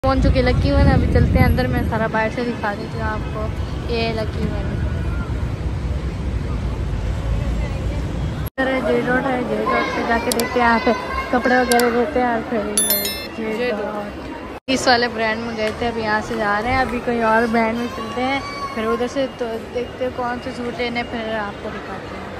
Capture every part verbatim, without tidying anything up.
पहुंच चुके lucky one. अभी चलते हैं अंदर, मैं सारा बाहर से दिखा देती हूँ आपको। ये है लकी वन, जे डॉट है। जे डॉट पे जाके देखते हैं, यहाँ पे कपड़े वगैरह देते हैं। और फिर जे डॉट इस वाले ब्रांड में गए थे, अभी यहाँ से जा रहे हैं। अभी कोई और ब्रांड में चलते हैं, फिर उधर से तो देखते हैं कौन से सूट लेने, फिर आपको दिखाते हैं।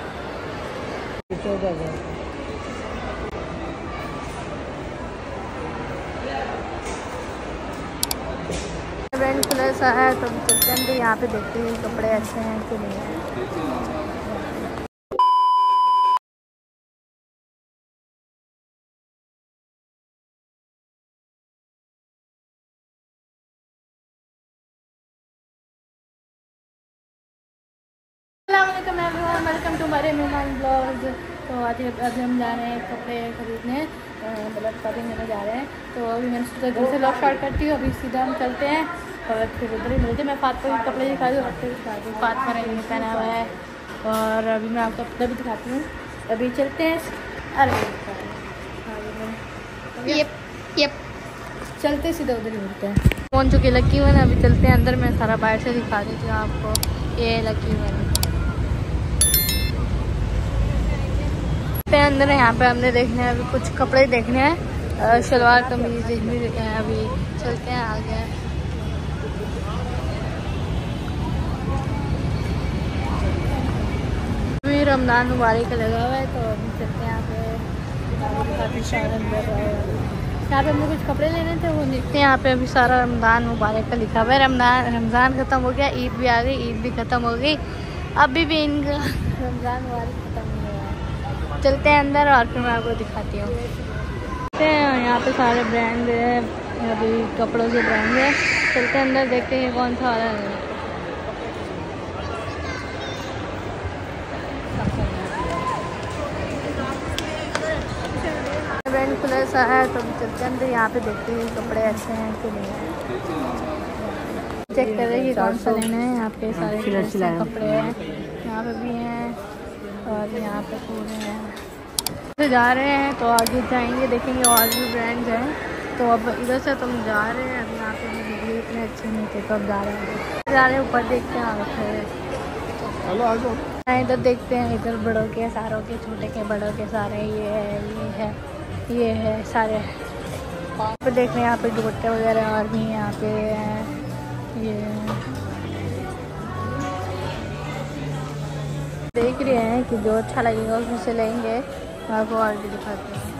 ब्रांड खुला सा है तो चलते हैं, तो यहाँ पे देखते हैं कपड़े अच्छे हैं कि नहीं है। वेलकम टू हमारे मेहमान ब्लॉग। तो आज आज हम जा रहे हैं कपड़े खरीदने, मतलब शॉपिंग करने जा रहे हैं। तो अभी मैंने सोचा घर से लॉक स्टार्ट करती हूँ, अभी सीधा हम चलते हैं और फिर उधर ही मिलते हैं। मैं फातमा के कपड़े दिखा दूँ, आपको दिखा दूँ। फातमा ने ये पहना हुआ है और अभी मैं आपको अपना भी दिखाती हूँ। अभी चलते हैं। अरे यप यप चलते सीधा उधर ही मिलते हैं। पहुँच चुके लकी वन। अभी चलते हैं अंदर, मैं सारा बाहर से दिखा देती हूँ आपको। ये लकी वन पे अंदर है। यहाँ पे हमने देखने हैं, अभी कुछ कपड़े देखने हैं, शलवार कमीज देखने हैं। अभी चलते हैं आगे। अभी रमज़ान मुबारक का लगा हुआ है, तो अभी चलते हैं यहाँ पे। काफ़ी सारा यहाँ पे हमने कुछ कपड़े लेने थे, वो देखते हैं। यहाँ पे अभी सारा रमज़ान मुबारक का लिखा हुआ है। रमज़ान रमज़ान ख़त्म हो गया, ईद भी आ गई, ईद भी ख़त्म हो गई। अभी भी इनका रमज़ान मुबारक ख़त्म नहीं हुआ है। चलते हैं अंदर और फिर मैं आपको दिखाती हूँ। यहाँ पे सारे ब्रांड है, अभी कपड़ों के ब्रांड है। चलते हैं अंदर, देखते हैं कौन सा वाला है। ब्रांड खुला सा है तो चलते हैं अंदर, यहाँ पे देखते हैं कपड़े अच्छे हैं कि नहीं है। चेक कर रहे हैं कि कौन सा लेना है। यहाँ पे सारे कपड़े हैं, यहाँ पे भी हैं और यहाँ पे पूरे हैं। जा रहे हैं तो आगे जाएंगे, देखेंगे और भी ब्रांड्स हैं। तो अब इधर से तुम जा रहे हैं, अब यहाँ पे वीडियो इतने अच्छे नहीं थे तो अब जा रहे हैं जा रहे हैं ऊपर देखते हैं। हेलो आ जाओ, इधर देखते हैं, इधर बड़ों के सारों के, छोटे के बड़ों के सारे। ये है ये है ये है सारे यहाँ पे देख रहे हैं। यहाँ पे दुपट्टे वगैरह और भी यहाँ पे हैं। ये देख रहे हैं कि जो अच्छा लगेगा उसमें से लेंगे। आपको और भी दिखाते हैं।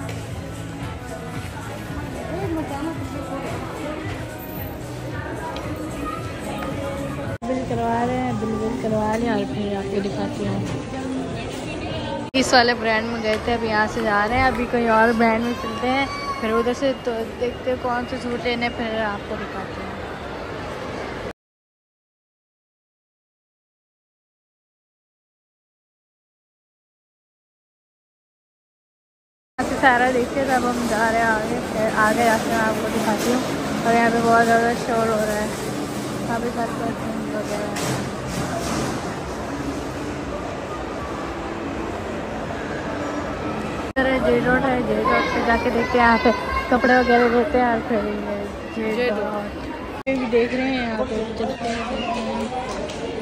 बिल करवा रहे हैं, बिल बिल करवा लिया और फिर आपको दिखाती हूँ। इस वाले ब्रांड में गए थे, अभी यहाँ से जा रहे हैं। अभी कोई और ब्रांड में चलते हैं, फिर उधर से तो देखते हैं कौन से सूट लेने, फिर आपको दिखाते हैं। सारा देखते थे, अब हम जा रहे हैं आगे। आगे जाके मैं आपको दिखाती हूँ। और यहाँ पे बहुत ज़्यादा शोर हो रहा है, यहाँ पे सारे परफ्यूम वगैरह है। जे डॉट है। जे डॉट पे जाके देखते हैं, यहाँ पे कपड़े वगैरह देते हैं। और फिर जे डॉट भी देख रहे हैं, यहाँ पे चलते हैं।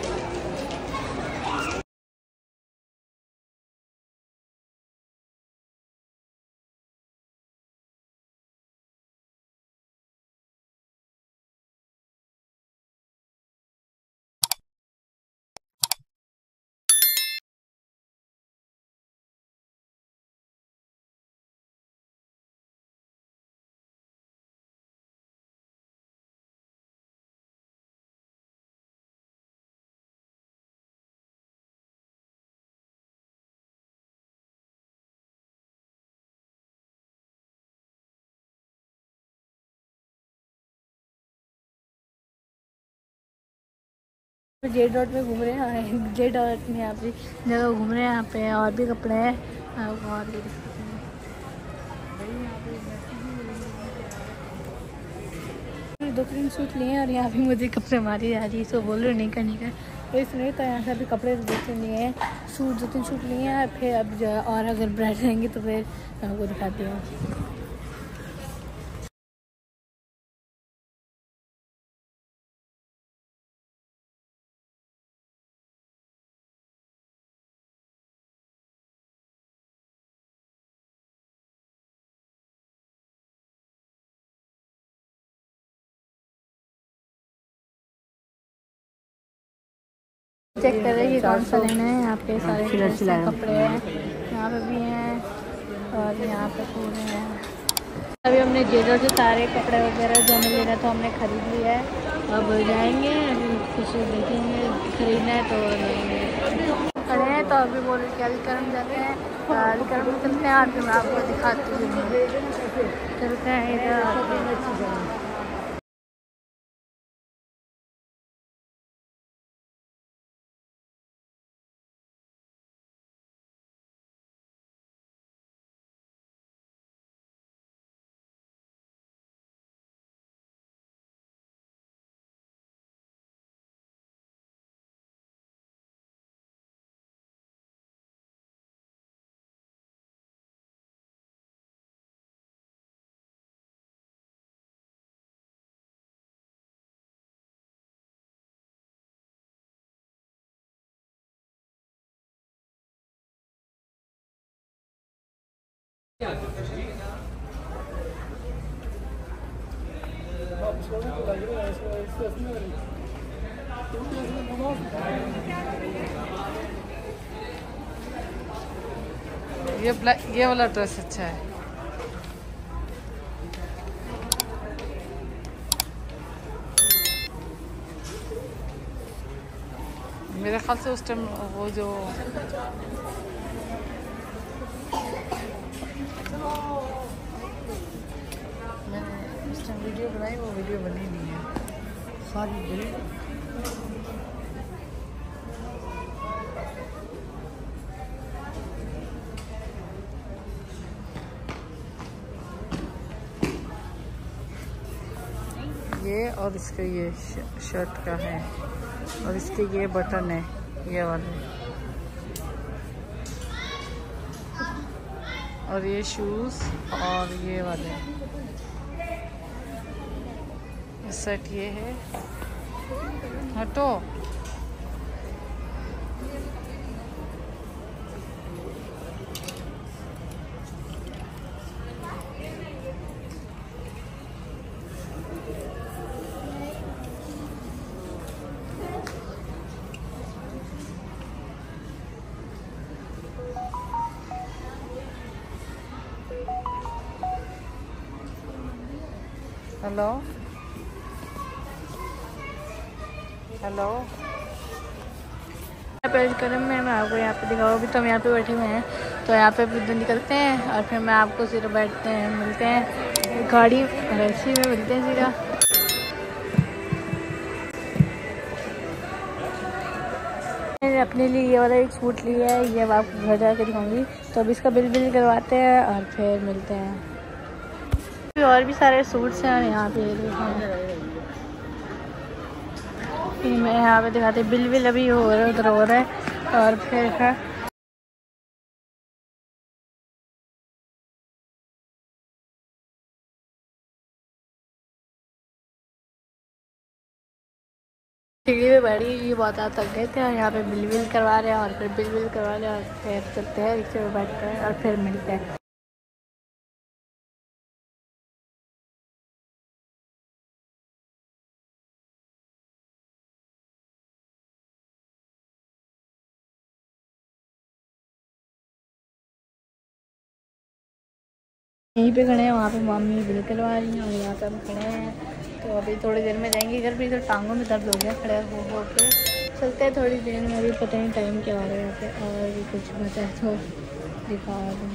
जे डॉट में घूम रहे हैं, जे डॉट में यहाँ पे जगह घूम रहे हैं। यहाँ पे और भी कपड़े हैं, और भी दिखाते हैं। दो तीन सूट लिए हैं और यहाँ भी मुझे कपड़े मारी जा रही है, इसको बोल रहे नहीं करने का तो इसलिए। तो यहाँ से अभी कपड़े दो तीन लिए हैं, सूट दो तीन सूट लिए हैं। फिर अब और अगर ब्रांड रहेंगे तो फिर आपको दिखाती हूँ। चेक कर रहे हैं कौन सा लेना है। यहाँ पे सारे कपड़े हैं, यहाँ पे भी हैं और यहाँ पे पूरे हैं। अभी हमने जेजो से सारे कपड़े वगैरह जो हमें लेना था हमने ख़रीद लिया है। अब जाएंगे कुछ देखेंगे, खरीदना है तो लेंगे। खड़े हैं तो अभी बोल रहे कि अलीकरम जाते हैं, अलीकरम में चलते हैं और फिर मैं आपको दिखाती हूँ। चलते हैं इधर। ये ब्लैक ये वाला ड्रेस अच्छा है। मेरे ख्याल से उस टाइम वो जो मैंने उस टाइम वीडियो बनाई वो वीडियो बनी नहीं है सारी बनी। ये और इसका ये शर्ट का है और इसके ये बटन है ये वाले और ये शूज़ और ये वाले सेट ये है। हटो हेलो हेलो करम में मैं आपको यहाँ पे दिखाऊँ। अभी तो हम यहाँ पे बैठे हुए हैं तो यहाँ पे फिर निकलते हैं और फिर मैं आपको सीधा बैठते हैं मिलते हैं गाड़ी रैसी में मिलते हैं सीधा। मैंने अपने लिए ये वाला एक सूट लिया है, ये अब आपको घर जाकर दिखाऊंगी। तो अब इसका बिल बिल करवाते हैं और फिर मिलते हैं। और भी सारे सूट्स हैं यहाँ पे फिर मैं यहाँ पे दिखाते बिल बिल अभी हो रहा है उधर हो रहा है और फिर है सीढ़ी पे बैठी ये बहुत थक गए थे और यहाँ पे बिल बिल करवा रहे हैं और फिर बिल बिल करवा रहे हैं और फिर चलते हैं रिक्शे पे बैठते हैं और फिर मिलते हैं। यहीं पे खड़े हैं, वहाँ पे मम्मी बिल करवा रही हैं और यहाँ पे हम खड़े हैं। तो अभी थोड़ी देर में जाएंगे घर पे। तो टांगों में दर्द हो गया खड़े हो हो के। चलते हैं थोड़ी देर में, अभी पता नहीं टाइम क्या हो रहा है यहाँ पे और भी कुछ बचा है तो दिखा दूँ।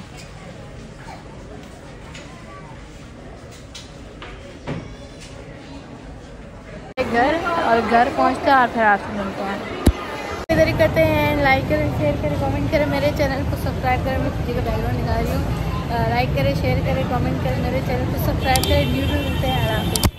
घर और घर पहुँचते हैं और फिर रात में मिलते हैं। इधर ही करते हैं, लाइक करें शेयर करें कमेंट करें, मेरे चैनल को सब्सक्राइब करें। मैं किसी का बैकग्राउंड निकाल रही हूँ। लाइक करें शेयर करें कमेंट करें, मेरे चैनल को सब्सक्राइब करें। वीडियो मिलते हैं आराम से।